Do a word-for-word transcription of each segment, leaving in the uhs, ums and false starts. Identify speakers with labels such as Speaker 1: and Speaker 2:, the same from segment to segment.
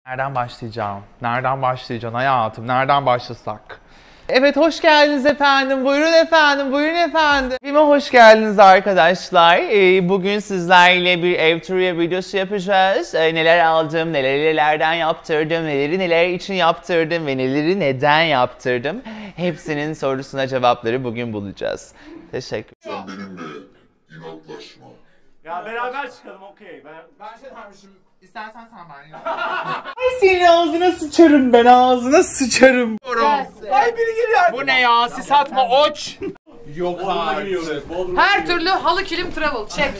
Speaker 1: Nereden başlayacağım? Nereden başlayacağım hayatım? Nereden başlasak? Evet, hoş geldiniz efendim. Buyurun efendim, buyurun efendim. Evime hoş geldiniz arkadaşlar. Ee, bugün sizlerle bir ev turu videosu yapacağız. Ee, neler aldım, neleri nelerden yaptırdım, neleri neler için yaptırdım ve neleri neden yaptırdım. Hepsinin sorusuna cevapları bugün bulacağız. Teşekkür ederim.
Speaker 2: Sen benimle inatlaşma.
Speaker 3: Ya beraber çıkalım, okey. Ben...
Speaker 1: Ben şey dermişim, istersen sen benimle. Ay senin ağzına sıçarım ben, ağzına sıçarım. Ay biri geliyor. Bu ne ya? Sis atma oç. Yok artık.
Speaker 4: Her türlü halı kilim travel. Çek.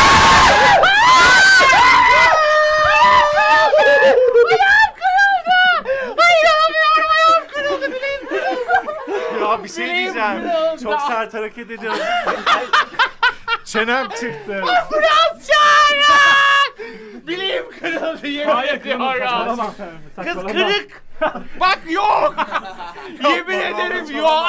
Speaker 4: Ayağım kırıldı. Ay inanamıyorum, ayağım kırıldı, bileğim kırıldı.
Speaker 3: Ya bir şey diyeceğim. Çok sert hareket ediyorsun. Çenem çıktı.
Speaker 1: Biraz çağırın. Bileğim kırıldı, yemin ediyorum. Kız kırık. Bak yok. Yemin ederim yok.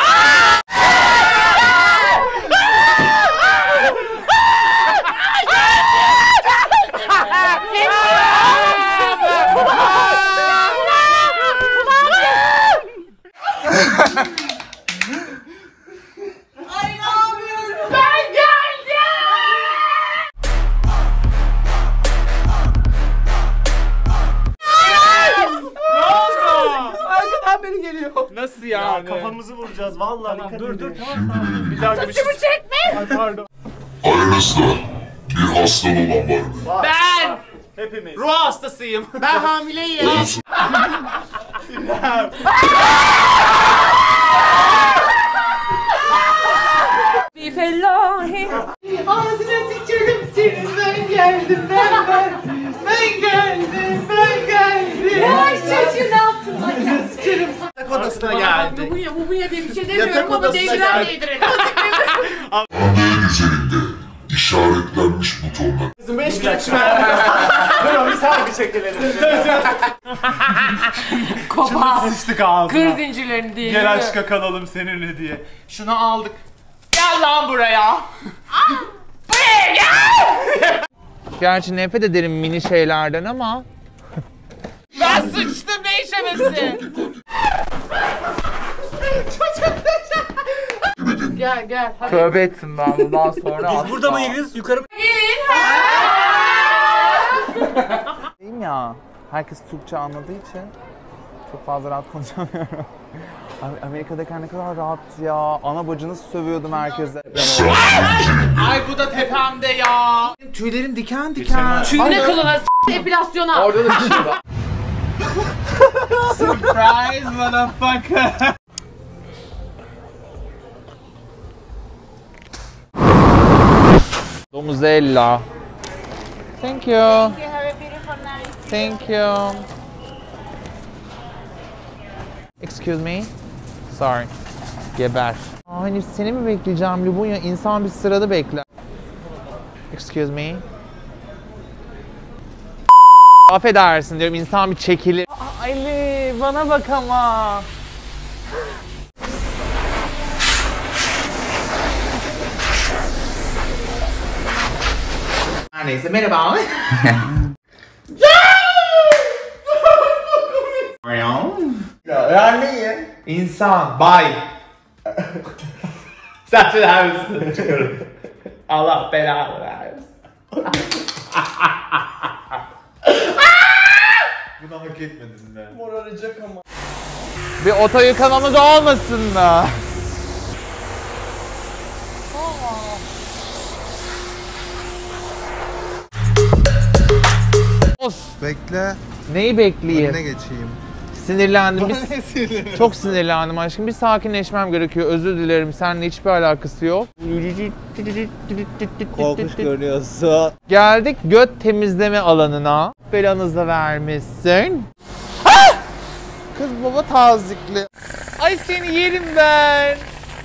Speaker 1: Nasıl yani?
Speaker 3: Ya kafamızı vuracağız vallahi. Tamam, dur dur tamam tamam. Bir daha
Speaker 4: Saçımı çekme.
Speaker 3: Ay pardon.
Speaker 2: Aranızda bir hastalı olan var mı?
Speaker 3: Var,
Speaker 1: Ben
Speaker 3: var. Hepimiz.
Speaker 1: ruh hastasıyım. Ben hamileyim.
Speaker 2: Olsun.
Speaker 4: Bir fellahi.
Speaker 1: Ağzına sıçarım senin, ben geldim, ben ben. Ben geldim, ben geldim.
Speaker 4: Ay çocuğu ne yaptın? Ay
Speaker 1: Sıçarım. Yatak odasına geldik.
Speaker 4: Mubunya mubunya diye bir şey
Speaker 1: Yatak
Speaker 4: demiyorum ama
Speaker 1: odasına
Speaker 4: devrilen
Speaker 1: geldik.
Speaker 4: değdirin.
Speaker 2: Örneğin üzerinde işaretlenmiş butonlar.
Speaker 1: Kızım beş gün
Speaker 3: Dur bir selfie çekelim.
Speaker 4: Kopa.
Speaker 3: Sıçtık ağzına.
Speaker 4: Kır zincirlerini diye.
Speaker 3: Gel aşka kalalım seninle diye.
Speaker 1: Şunu aldık. Gel lan buraya. Buraya gel. Gerçi nefret ederim mini şeylerden ama. Ben sıçtım, ne işemesi?
Speaker 4: Gel gel. Hadi.
Speaker 1: Tövbe ettim ben bundan sonra.
Speaker 3: Biz burada mıyız? Yukarı mı?
Speaker 1: Değil mi ya? Herkes Türkçe anladığı için çok fazla rahat konuşamıyorum. Abi Amerika'daki ne kadar rahat ya. Ana bacını sövüyordum herkese. Ay bu da tepemde ya. Tüylerim diken diken.
Speaker 4: Tüyüne kılına s*** epilasyona.
Speaker 1: Orada da bir şey var. Surprise motherfucker. Domuzella. Thank you.
Speaker 5: Thank you. Have a beautiful night.
Speaker 1: Thank you. Excuse me. Sorry. Geber. Aa, hani seni mi bekleyeceğim Lubunya? İnsan bir sırada bekler. Excuse me. Affedersin diyorum, insan bir çekilir. Aa, Ali bana bak ama. Her neyse, merhaba. Ya yani İnsan, bay. Sen söyler misin? Çıkarım. Allah belanı versin.
Speaker 3: Bunu hak etmedin be.
Speaker 1: Moraracak ama. Bir oto yıkamamız olmasın mı? Of.
Speaker 6: Bekle,
Speaker 1: Neyi bekleyeyim?
Speaker 6: önüne geçeyim.
Speaker 1: Sinirlendim. Bir... Çok sinirlendim aşkım. Bir sakinleşmem gerekiyor. Özür dilerim. Seninle hiçbir alakası yok.
Speaker 6: Korkunç görünüyorsun.
Speaker 1: Geldik göt temizleme alanına. Belanızı da vermişsin. Ah! Kız baba tazikli. Ay seni yerim ben.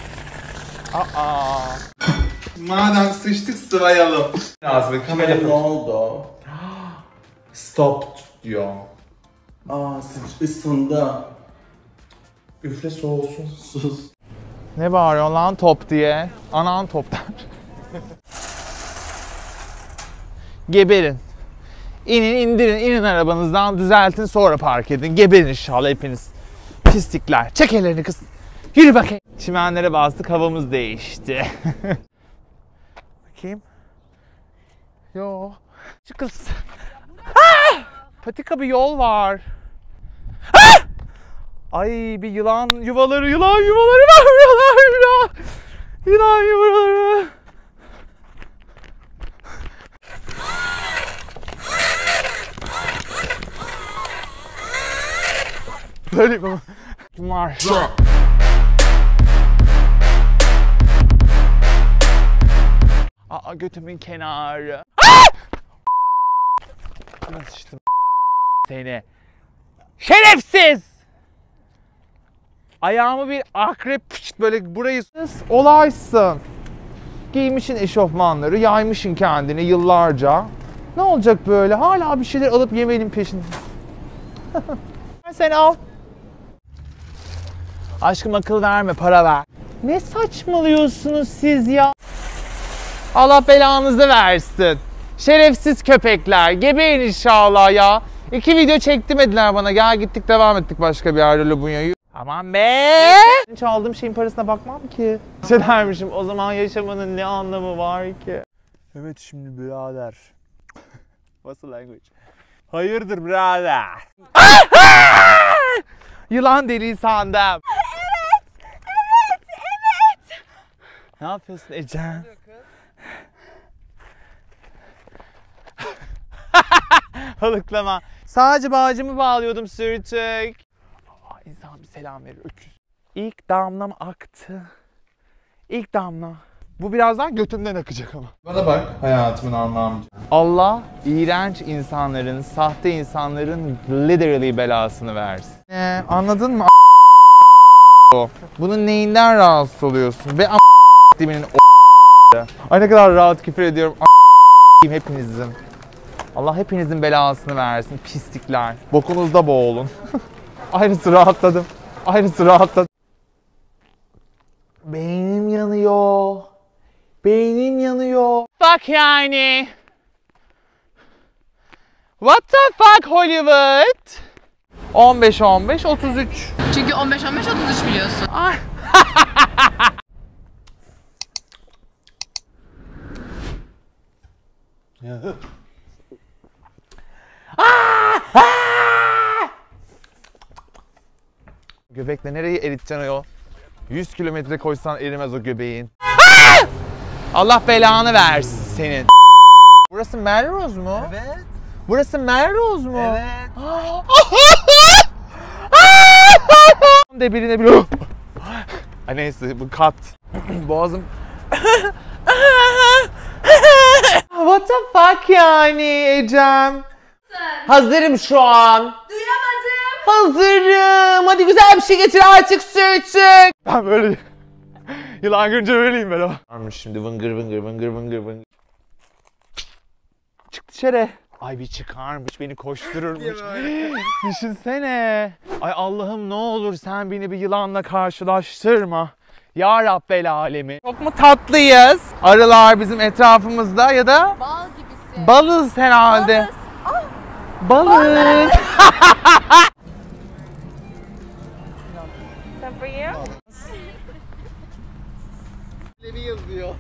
Speaker 1: Aa.
Speaker 6: Madem sıçtık sıvayalım.
Speaker 1: Lazım kamera
Speaker 6: Ne oldu?
Speaker 1: stop diyor.
Speaker 6: Aa sıç ısındı.
Speaker 1: Üfle soğusun.
Speaker 6: Sus.
Speaker 1: Ne bağırıyor lan top diye? Anan top der. Geberin. İnin, indirin, inin arabanızdan, düzeltin, sonra park edin. Geberin inşallah hepiniz. Pislikler. Çek ellerini kız. Yürü bakayım. Çimenlere bastık, havamız değişti. Bakayım. Yo. Şu kız. Ah! Patika bir yol var. Ah! Ay bir yılan yuvaları, yılan yuvaları var. Yılan, yılan. Yılan yuvaları. Böyle mi? Kim var? Aa götümün kenarı. Nasıl sıçtım seni? Şerefsiz! Ayağımı bir akrep pişt, böyle burayı olaysın. Giymişin eşofmanları, yaymışın kendini yıllarca. Ne olacak böyle? Hala bir şeyler alıp yemenin peşinde. Sen al. Aşkım akıl verme, para ver. Ne saçmalıyorsunuz siz ya? Allah belanızı versin. Şerefsiz köpekler. Gebeyin inşallah ya. İki video çektim dediler bana. Gel gittik devam ettik başka bir yerde Lubunya'yı. Aman be! Çaldığım şeyin parasına bakmam ki. Ne dermişim, o zaman yaşamanın ne anlamı var ki? Evet şimdi birader. What's the language? Hayırdır birader? Yılan deliği sandım.
Speaker 5: Evet, evet, evet.
Speaker 1: Ne yapıyorsun Ecem? Halıklama. Sadece bağcımı bağlıyordum sürtük. Aa, insan bir selam verir, öküz. İlk damlam aktı. İlk damla. Bu birazdan götümden akacak ama.
Speaker 6: Bana bak hayatımın anlamı.
Speaker 1: Allah iğrenç insanların, sahte insanların literally belasını versin. Ee, anladın mı? O. Bunun neyinden rahatsız oluyorsun? Ve a***diminin o***. Ay ne kadar rahat küfür ediyorum. A***yim hepinizin. Allah hepinizin belasını versin pislikler. Bokunuzda boğulun. Aynısı rahatladım. Aynısı rahatladım. Beynim yanıyor. Beynim yanıyor. Fuck yani. What the fuck Hollywood? on beş on beş otuz üç.
Speaker 4: Çünkü on beş on beş otuz üç biliyorsun.
Speaker 1: Ay. Göbekle nereye eriteceksin o yol? yüz kilometre koysan erimez o göbeğin. Allah belanı versin senin. Burası Melrose mu?
Speaker 6: Evet.
Speaker 1: Burası Melrose mu?
Speaker 6: Evet.
Speaker 1: De birine bile. Ay neyse bu kat. Boğazım. What the fuck yani Ecem? Hazırım şu an.
Speaker 5: Duyamadım.
Speaker 1: Hazırım. Hadi güzel bir şey getir artık sürtük. Ben böyle yılan görünce böyleyim ben o. Varmış şimdi vıngır vıngır vıngır vıngır vıngır. Çık dışarı. Ay bir çıkarmış beni koştururmuş. Düşünsene. Ay Allah'ım ne olur sen beni bir yılanla karşılaştırma. Ya Rabbel alemi. Çok mu tatlıyız? Arılar bizim etrafımızda ya da
Speaker 5: Bal gibisin.
Speaker 1: balız herhalde. Balız.
Speaker 5: Some for you?
Speaker 6: Leblebi yazıyor.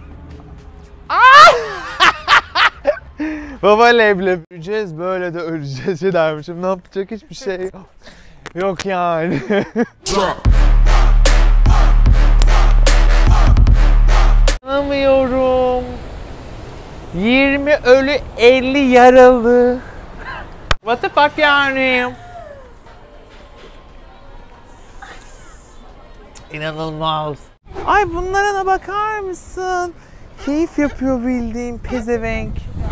Speaker 1: Baba leblebi. Öleceğiz böyle de öleceğiz şey dermişim. Ne yapacak hiçbir şey yok. Yok yani. Anlamıyorum. yirmi ölü elli yaralı. What the fuck yani? İnanılmaz. Ay bunlara da bakar mısın? Keyif yapıyor bildiğin pezevenk.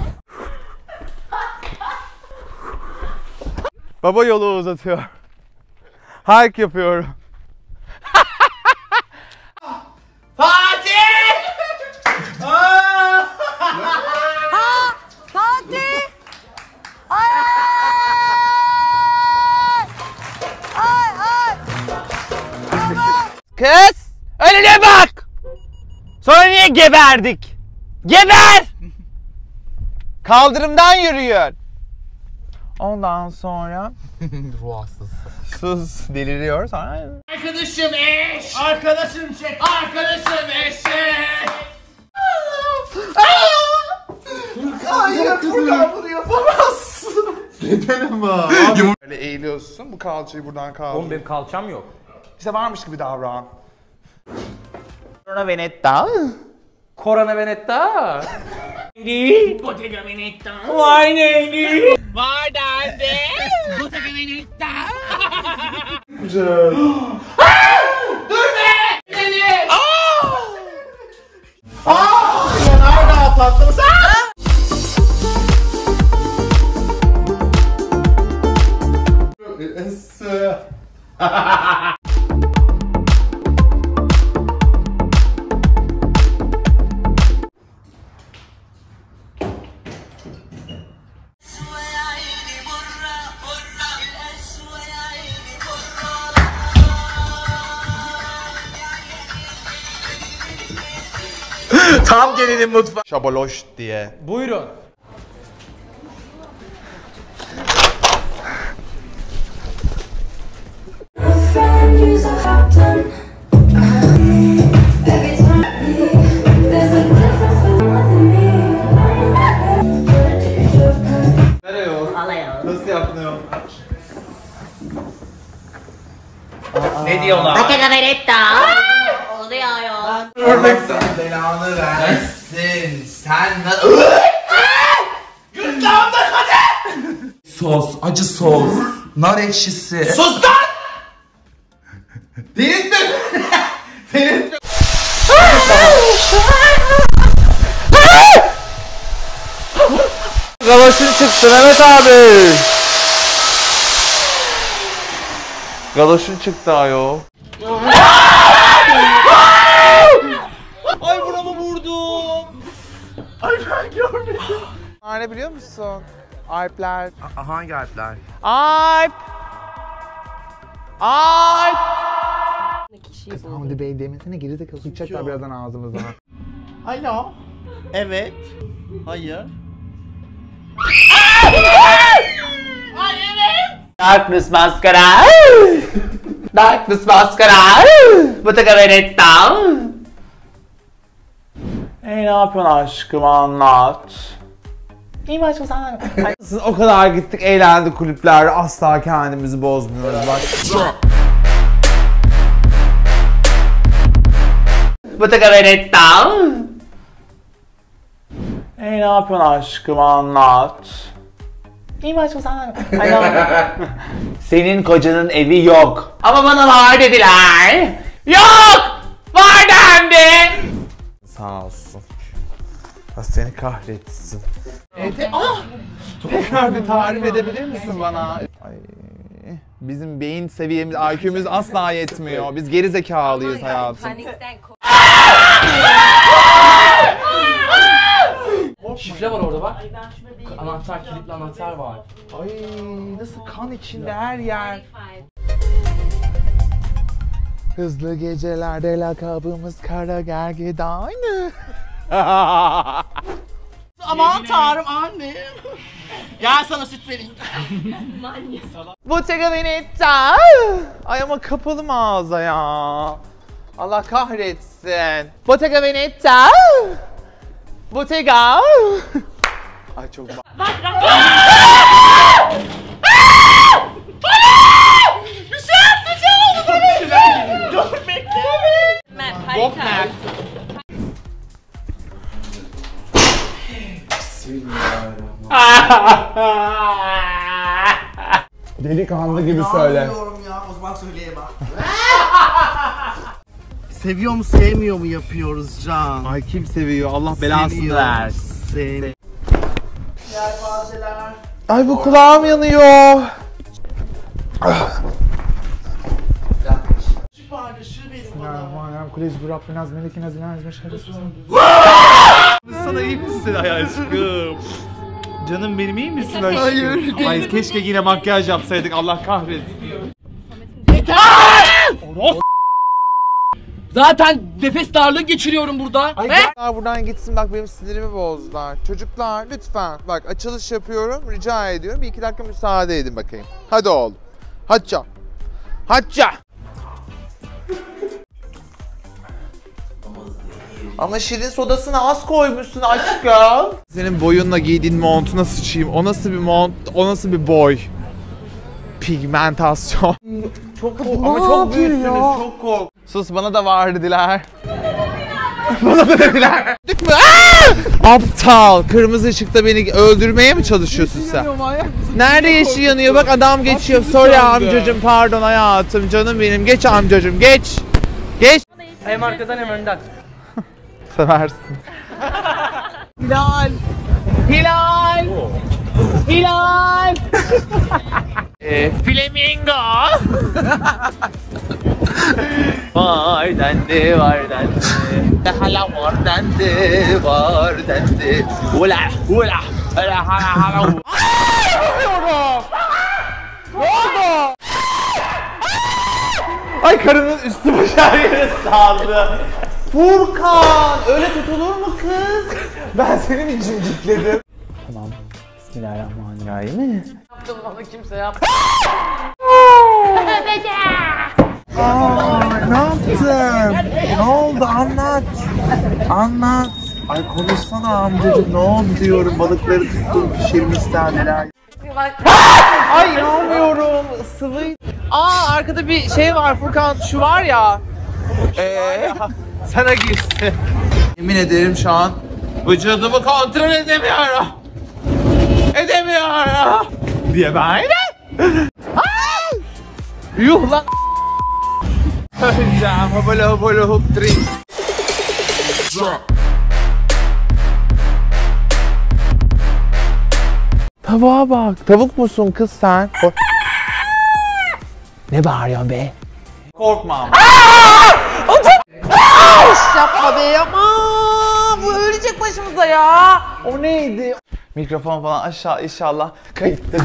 Speaker 1: Baba yolu uzatıyor. Hike yapıyorum. Fatih!
Speaker 5: Fatih! Ay! Ay ay!
Speaker 1: Kız! Önüne bak! Sonra niye geberdik? Geber! Kaldırımdan yürüyor. Ondan sonra
Speaker 6: Ruh hastası.
Speaker 1: sus deliriyor sonra.
Speaker 3: Arkadaşım eş. Arkadaşım çek. Arkadaşım eşek.
Speaker 6: Hayır, Furkan bunu yapamazsın. Neden ama? Böyle eğiliyorsun, bu kalçayı buradan kaldır.
Speaker 3: Oğlum benim kalçam yok.
Speaker 6: İşte varmış gibi davran.
Speaker 1: Sonra Venetta.
Speaker 3: Korona Venetta. Bottega Veneta. Vay neydi? Var derdi. Bottega Veneta.
Speaker 6: Güzel.
Speaker 3: Dur be! Beni!
Speaker 6: Aaa! Nerede atlattınız? Esse.
Speaker 1: Tam gelelim mutfağa.
Speaker 6: Şabaloş diye.
Speaker 3: Buyurun.
Speaker 6: Nereye o? Nasıl yaptın o?
Speaker 1: Ne diyorlar?
Speaker 5: Bottega Veneta. Oluyor ya.
Speaker 6: Örnek sana belanı versin. Sen sos, acı sos, nar ekşisi. Sus lan! Delirtme! Delirtme!
Speaker 1: Galoşun çıktı Mehmet abi. Galoşun çıktı ayol.
Speaker 3: Ay buramı vurdum. Ay ben görmedim.
Speaker 1: Ne biliyor musun? Alpler.
Speaker 6: Hangi harfler?
Speaker 1: Alp. Alp.
Speaker 6: Hamdi Bey demesine geri zekalı sıçacaklar birazdan ağzımızdan.
Speaker 3: Alo. Evet. Hayır.
Speaker 1: Darkness Mascara. Darkness Mascara. Bottega Veneta. Hey ne yapıyorsun aşkım anlat. İyi mi aşkım sen de? Siz o kadar gittik eğlendik kulüplerde asla kendimizi bozmuyoruz bak. Bottega Veneta. Hey ne yapıyorsun aşkım anlat. İyi mi aşkım sen de? Senin kocanın evi yok. Ama bana var dediler. Yok! Var dendi. Sağ olsun. Allah seni kahretsin. E, ah! Tekrar bir tarif edebilir misin bana? Ay, bizim beyin seviyemiz, I Q'muz asla yetmiyor. Biz geri zekalıyız hayatım.
Speaker 5: Panikten kork.
Speaker 3: Şifre var orada bak. Anahtar, kilitli anahtar var.
Speaker 1: Ay nasıl kan içinde her yer. Hızlı gecelerde lakabımız Kara Gergedan.
Speaker 3: Aman tanrım anne. Gel sana süt vereyim.
Speaker 1: Bottega Veneta. Ay ama kapalı mağaza ya. Allah kahretsin. Bottega Veneta. Bottega. Ay çok ba-
Speaker 3: Bir şey yaptı, bir şey oldu sana. Dur bekle.
Speaker 5: Bok mer.
Speaker 1: Delikanlı gibi söyle.
Speaker 3: Bilmiyorum ya, o zaman söyleyemem. Seviyor mu sevmiyor mu yapıyoruz Can?
Speaker 1: Ay kim seviyor? Allah belasını versin.
Speaker 3: Seni. Yelpazeler.
Speaker 1: Ay bu kulağım yanıyor.
Speaker 3: Şu paylaşı benim bana.
Speaker 1: Bismillahirrahmanirrahim. Kuleyz bu Rabbin az melekin az ilan ezme şerefsiz. Sana iyi misin ay aşkım? Canım benim iyi misin aşkım? Hayır. Ay keşke yine makyaj yapsaydık Allah kahretsin.
Speaker 3: Zaten nefes darlığı geçiriyorum burada.
Speaker 1: Ay
Speaker 3: He?
Speaker 1: buradan gitsin, bak benim sinirimi bozdular. Çocuklar lütfen bak, açılış yapıyorum, rica ediyorum. Bir iki dakika müsaade edin bakayım. Hadi oğlum. Hacca. Hacca. Ama şirin sodasını az koymuşsun aşkım. Senin boyunla giydiğin montuna sıçayım. O nasıl bir mont, o nasıl bir boy? Pigmentasyon. Çok kork ama çok büyüksünüz, çok kork. Sus, bana da var dediler. Bana da dediler. Dük mü? Aa! Aptal. Kırmızı ışıkta beni öldürmeye mi çalışıyorsun sen? Nerede yeşil yanıyor? Bak adam geçiyor. Sorry amcacım, pardon hayatım, canım benim. Geç amcacım, geç. Geç.
Speaker 3: Hem arkadan hem önden.
Speaker 1: Seversin. Hilal. Hilal. Hilal. e, Flamingo. Var dendi, var dendi. Hala var dendi, var dendi. Ula, ula, ula, hala, hala. Anlamıyorum. Ne oldu? Ay, karının üstü başı her yere sağladı. Furkan! Öyle tutulur mu kız? Ben senin için cimcikledim. Tamam. Bismillahirrahmanirrahim.
Speaker 3: Yaptım bana kimse yaptı.
Speaker 1: Aa, ne yaptın? Ne oldu? Anlat. Anlat. Ay konuşsana amcacığım, ne oldu diyorum. Balıkları tuttum, pişirme isterdiler. Ay inanmıyorum. Sıvı. Aa, arkada bir şey var Furkan. Şu var ya. Eee sana girsin. Yemin ederim şu an vücudumu kontrol edemiyorum. Edemiyorum. Diye böyle. Yuh lan. Öleceğim. Hopala hopala hop three. Tavuğa bak. Tavuk musun kız sen? Ne bağırıyorsun be? Korkma ama. Yapma be, yapma. Bu ölecek başımıza ya. O neydi? Mikrofon falan aşağı inşallah kayıttı.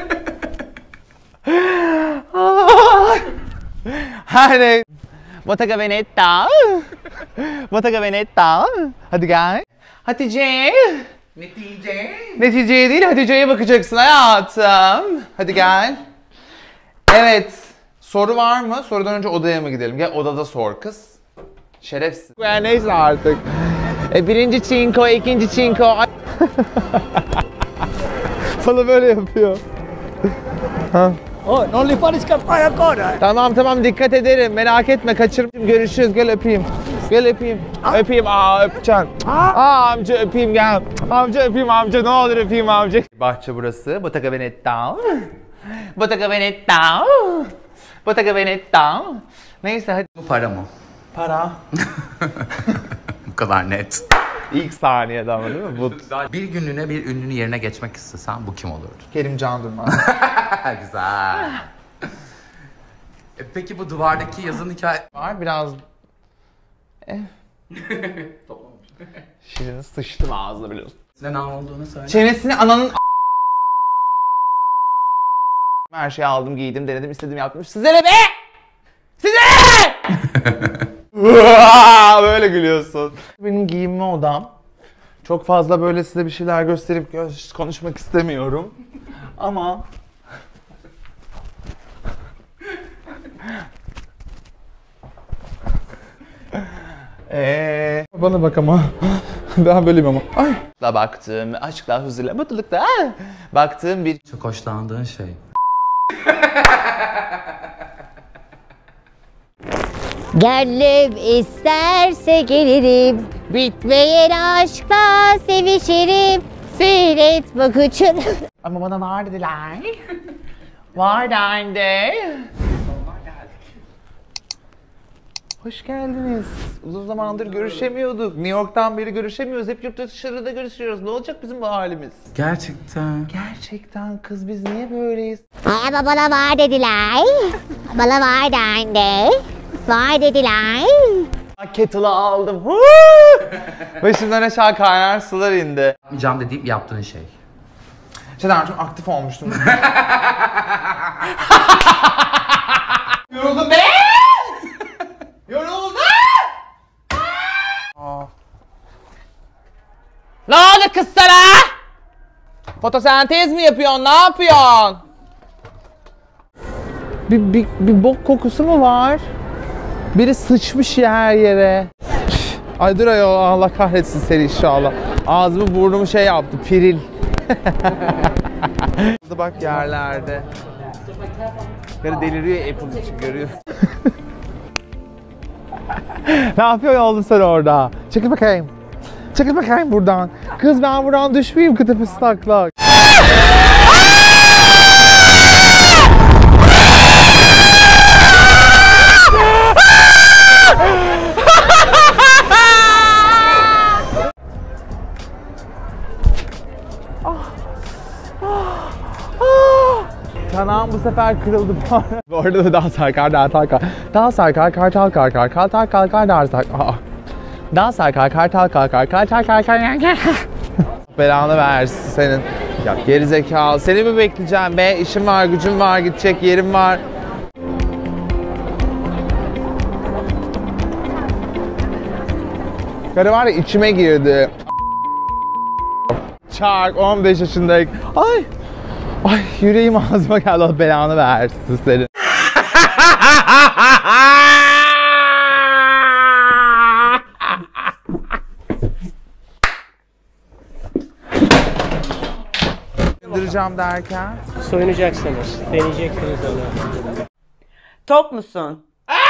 Speaker 1: Hani Bottega Veneta. Bottega Veneta. Hadi gel. Hatice.
Speaker 3: Netice.
Speaker 1: Neticeye değil, Hatice'ye bakacaksın hayatım. Hadi gel. Evet. Soru var mı? Sorudan önce odaya mı gidelim? Gel odada sor kız. Şerefsiz. Yani neyse artık. E, birinci çinko, ikinci çinko. Sana böyle yapıyor. Ha.
Speaker 3: Oh, non li fa riscattare ancora.
Speaker 1: Tamam tamam, dikkat ederim, merak etme, kaçırmayayım. Görüşürüz, gel öpeyim. Gel öpeyim. Öpeyim, aa öpeceğim. Aa amca öpeyim, gel. Amca öpeyim, amca ne olur öpeyim amca. Bahçe burası. Bottega Veneta. Bottega Veneta. Bottega Veneta. Neyse hadi.
Speaker 7: Bu para mı?
Speaker 1: Para.
Speaker 7: Bu kadar net.
Speaker 1: İlk saniyede ama değil mi? Bu.
Speaker 7: Bir günlüğüne bir ünlünün yerine geçmek istesen bu kim olurdu?
Speaker 1: Kerimcan Durmaz.
Speaker 7: Güzel. E peki bu duvardaki yazın hikaye...
Speaker 1: Var biraz. Eh. Şirin sıçtım ağzına biliyorsun.
Speaker 7: Ne olduğunu söyle.
Speaker 1: Çenesini ananın her şeyi aldım, giydim, denedim, istedim, yaptım. Size ne be? Size ne? Böyle gülüyorsun. Benim giyinme odam. Çok fazla böyle size bir şeyler gösterip gö- konuşmak istemiyorum. Ama Eee bana bak ama ben böyleyim ama. Ay. La baktım, aşkla, huzurla, mutlulukla baktığım bir
Speaker 7: Çok hoşlandığın şey.
Speaker 8: Gönlüm isterse gelirim, bitmeyen aşkla sevişirim, seyret bakıcın.
Speaker 1: ama bana var dediler. Var dendi. Hoş geldiniz. Uzun zamandır görüşemiyorduk. New York'tan beri görüşemiyoruz. Hep yurt dışarıda görüşüyoruz. Ne olacak bizim bu halimiz?
Speaker 7: Gerçekten.
Speaker 1: Gerçekten kız, biz niye böyleyiz?
Speaker 8: Ama bana var dediler, bana var dendi, var dediler.
Speaker 1: Kettle'ı aldım. Başımdan aşağı kaynar sular indi.
Speaker 7: Yapmayacağım dediğim yaptığın şey.
Speaker 1: Şeyden çok aktif olmuştum. Yoruldum be! Yoruldum! kız sana? Fotosentez mi yapıyorsun? Ne yapıyorsun? Bir, bir, bir bok kokusu mu var? Biri sıçmış ya her yere. Ay dur ayol, Allah kahretsin seni inşallah. Ağzımı burnumu şey yaptı, piril. Bak yerlerde. Karı deliriyor Apple için, görüyorsun. Ne yapıyorsun oğlum sen orada? Çekil bakayım. Çekil bakayım buradan. Kız ben buradan düşmeyeyim kıtıpısı taklak. Kanağım bu sefer kırıldı bu arada. Bu arada da daha sarkar, daha sarkar. Daha sarkar, kartal karkar, kartal kalkar, daha sarkar. Daha sarkar, kartal kalkar, kartal karkar. Belanı versin senin. Ya gerizekalı, seni mi bekleyeceğim be? İşim var, gücüm var, gidecek yerim var. Karı var ya içime girdi. Çark on beş yaşındayım. Ay! Ay yüreğim ağzıma geldi, Allah belanı versin senin. İndireceğim derken?
Speaker 9: Soyunacaksınız, deneyeceksiniz onu.
Speaker 3: Top musun?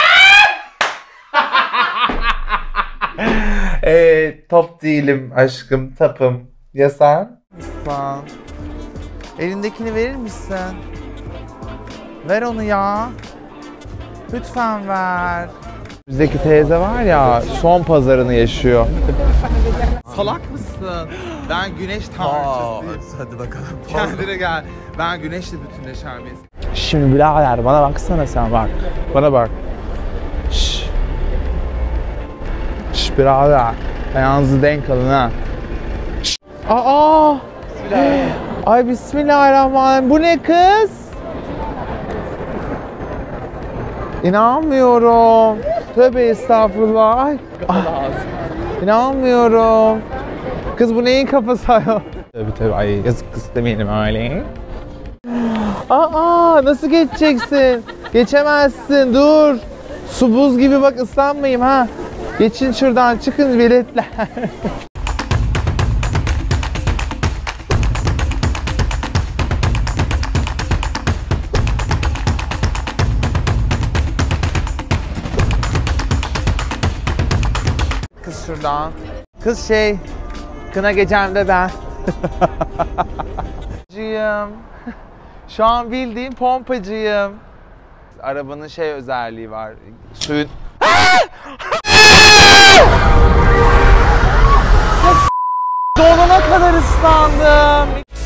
Speaker 1: Ee, top değilim aşkım, tapım. Ya sen? Sen. Elindekini verir misin? Ver onu ya. Lütfen ver. Bizdeki teyze var ya, son pazarını yaşıyor. Salak mısın? Ben güneş tanrıçasıyım. Hadi bakalım. Kendine gel. Ben güneşle bütünleşen bir insan. Şimdi birader bana baksana sen, bak. Bana bak. Şşş. Şşş birader. Ayağınızı denk alın ha. Şşş. Aa! Ay bismillahirrahmanirrahim. Bu ne kız? İnanmıyorum. Tövbe estağfurullah. Ay. Ay. İnanmıyorum. Kız bu neyin kafası ayol? Tabii tabii, ay yazık kız demeyelim öyle. Aa, nasıl geçeceksin? Geçemezsin, dur. Su buz gibi bak, ıslanmayayım ha. Geçin şuradan, çıkın biletler. Kız şuradan. Kız şey, kına gecemde ben. Pompacıyım. Şu an bildiğim pompacıyım. Arabanın şey özelliği var. Suyun... Donana kadar ıslandım.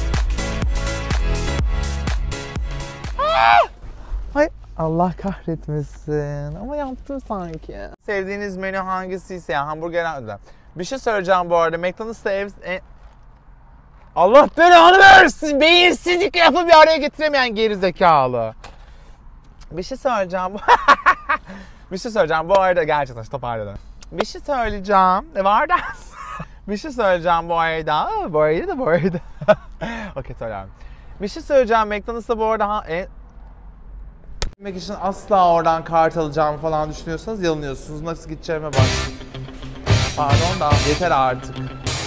Speaker 1: Ay Allah kahretmesin. Ama yaptım sanki. Sevdiğiniz menü hangisiyse ya, hamburger... Bir şey söyleyeceğim bu arada. McDonald's'ta ev... E... Allah belanı versin. Beyinsizlik yapıp bir araya getiremeyen gerizekalı. Bir şey söyleyeceğim. Bir şey söyleyeceğim. Bu arada gerçekten toparladım. Bir şey söyleyeceğim. Ne var da? Bir şey söyleyeceğim bu arada. Bu arada da bu arada. Okey söyleyeyim. Bir şey söyleyeceğim. McDonald's'ta bu arada... Ha, e... Gitmek için asla oradan kart alacağımı falan düşünüyorsanız yanılıyorsunuz. Nasıl gideceğime bak. Pardon da yeter artık.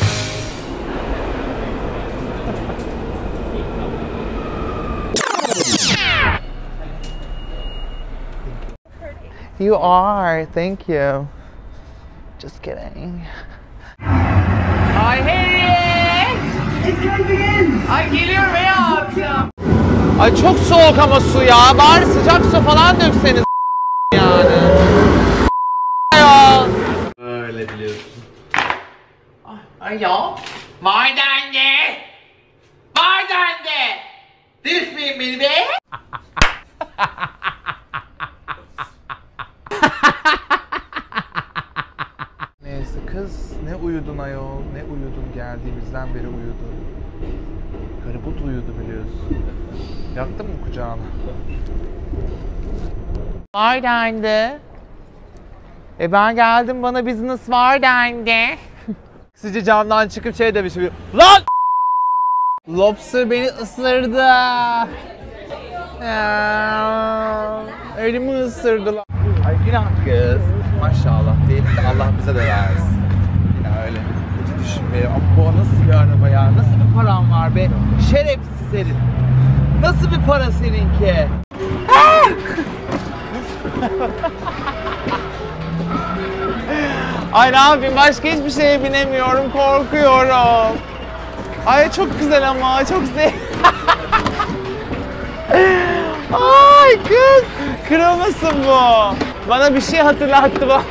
Speaker 1: You are. Thank you. Just kidding. Ay hey! Ay geliyorum hayatım. Ay çok soğuk ama su ya. Bari sıcak su falan dökseniz yani. Ya.
Speaker 9: Öyle biliyorsun.
Speaker 1: Ay ya. Var dendi. Var dendi. Düşmeyin beni be. Neyse kız, ne uyudun ayol, ne uyudun, geldiğimizden beri uyudun. Karabut uyudu biliyorsun. Yaktın mı kucağına? Var dendi. E ben geldim, bana business var dendi. Sizce camdan çıkıp şey demişim. Lan! Lobster beni ısırdı. Ya, elimi ısırdı lan. Ay günah kız. Maşallah değil de Allah bize de versin. Yine öyle kötü düşünmeyelim. Ama bu nasıl bir araba ya? Nasıl bir param var be? Şerefsiz herif. Nasıl bir para seninki? Ay ne yapayım? Başka hiçbir şeye binemiyorum. Korkuyorum. Ay çok güzel ama. Çok güzel. Ay kız. Kırılmasın bu. Bana bir şey hatırlattı bu.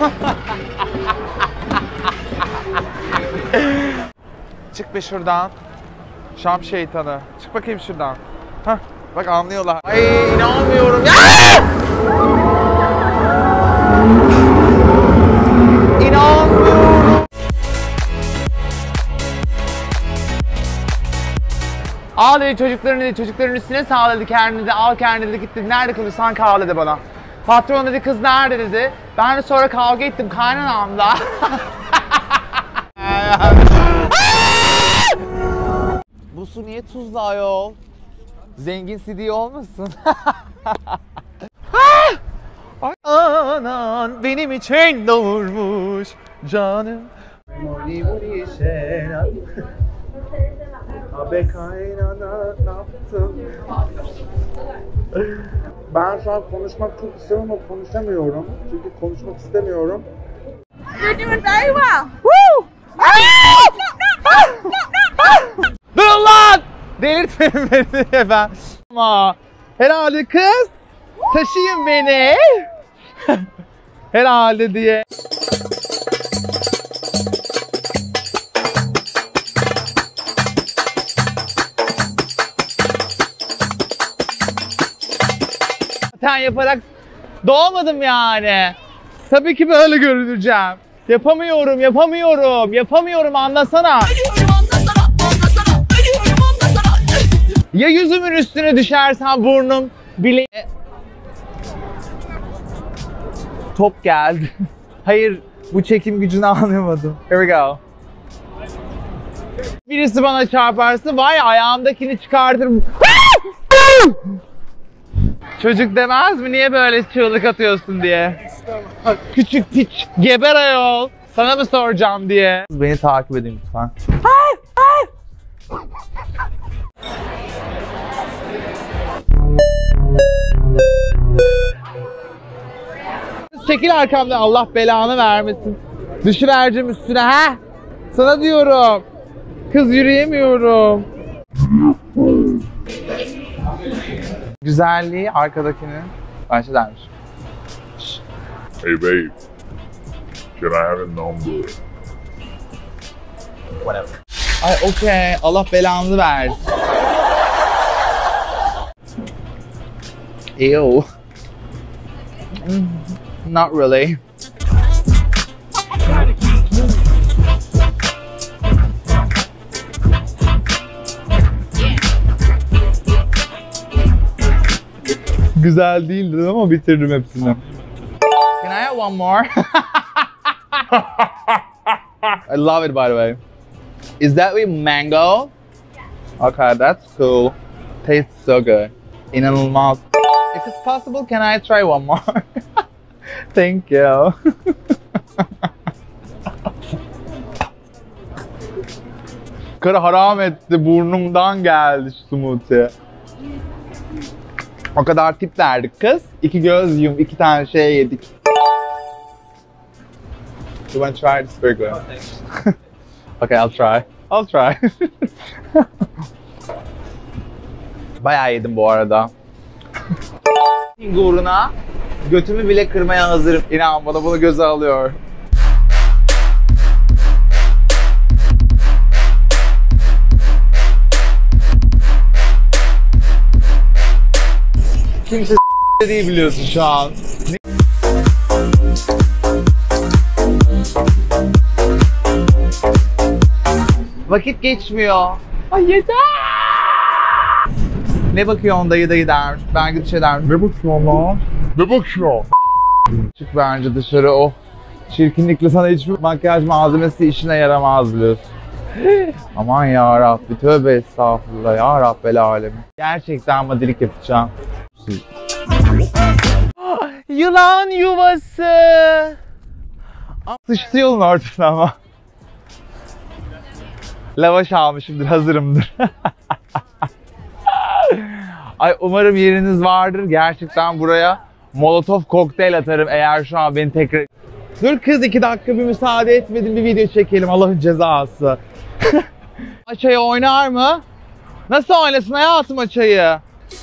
Speaker 1: Çık be şuradan. Şam şeytanı. Çık bakayım şuradan. Hah. Bak anlıyorlar. Ay inanmıyorum. İnanmıyorum. Al dedi çocukların dedi, çocukların üstüne sağ dedi, kendini de al kendini de git dedi. Nerede kalıyorsan kal dedi bana. Patron dedi kız nerede dedi. Ben de sonra kavga ettim kaynanamla. Bu su niye tuzlu ayol? Zengin C D olmasın? Ay anan benim için doğurmuş canım. Abi kaynana ne yaptın? Ben şu an konuşmak çok istiyorum ama konuşamıyorum. Çünkü konuşmak istemiyorum.
Speaker 10: You're doing very well.
Speaker 1: Woo! Durun lan! Delirtmeyin beni efendim. Ama herhalde kız taşıyın beni. Herhalde diye. Zaten yaparak doğmadım yani. Tabii ki böyle görüneceğim. Yapamıyorum, yapamıyorum, yapamıyorum anlasana.
Speaker 10: Ölüyorum anlasana, anlasana. Ölüyorum anlasana.
Speaker 1: Ya yüzümün üstüne düşersen burnum bile... Top geldi. Hayır, bu çekim gücünü anlamadım. Here we go. Birisi bana çarparsa var ya ayağımdakini çıkartırım. Çocuk demez mi niye böyle çığlık atıyorsun diye? Küçük piç, geber ayol. Sana mı soracağım diye. Beni takip edin lütfen. Çekil arkamdan Allah belanı vermesin. Düşüvereceğim üstüne ha? Sana diyorum. Kız yürüyemiyorum. Güzelliği arkadakinin bence dermiş.
Speaker 2: Hey babe, can I have a number?
Speaker 1: Whatever. Ay okey. Allah belanı versin. Ew. Not really. Güzel değildi ama bitirdim hepsini. Can I have one more? I love it by the way. Is that with mango? Okay, that's cool. Tastes so good. İnanılmaz. If it's possible, can I try one more? Thank you. Karı haram etti, burnumdan geldi şu smoothie. O kadar tip verdik kız. İki göz yum, iki tane şey yedik. You want to try? It's very good. Okay, I'll try. I'll try. Bayağı yedim bu arada. Uğruna götümü bile kırmaya hazırım. İnan bana bunu göze alıyor. Kimse değil biliyorsun şu an. Vakit geçmiyor. Ay yeter. Ne bakıyorsun dayı dayı dermiş. Ben gidip şey dermiş. Ne bakıyorsun lan?
Speaker 2: Ne bakıyor?
Speaker 1: Çık bence dışarı oh. Çirkinlikle sana hiçbir makyaj malzemesi işine yaramaz biliyorsun. Aman ya Rabbi, tövbe estağfurullah ya Rabbel alemin. Gerçekten madilik yapacağım. Yılan yuvası. Sıçtı yolun ortasına ama. Lavaş almışımdır, hazırımdır. Ay umarım yeriniz vardır. Gerçekten buraya Molotov kokteyl atarım eğer şu an beni tekrar... Dur kız, iki dakika bir müsaade etmedin, bir video çekelim, Allah'ın cezası. Açayı oynar mı? Nasıl oynasın hayatım açayı?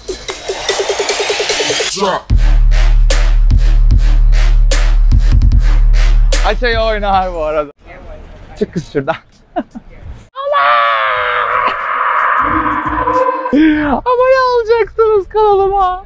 Speaker 1: Açayı oynar bu arada. Çık kız şuradan. Allah! Abone olacaksınız kanalıma.